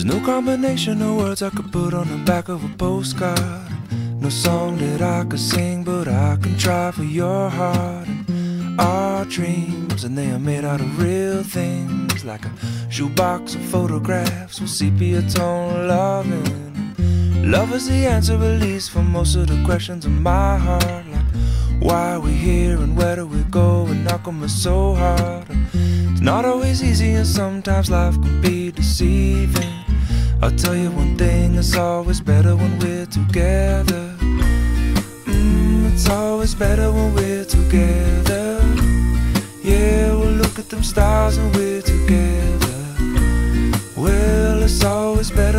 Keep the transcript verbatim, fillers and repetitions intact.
There's no combination of words I could put on the back of a postcard. No song that I could sing, but I can try for your heart. And our dreams, and they are made out of real things, like a shoebox of photographs with sepia tone loving. Love is the answer, at least, for most of the questions in my heart, like why are we here and where do we go, and how come it's so hard. It's not always easy, and sometimes life can be deceiving. I'll tell you one thing, it's always better when we're together. Mm, it's always better when we're together. Yeah, we'll look at them stars and we're together. Well, it's always better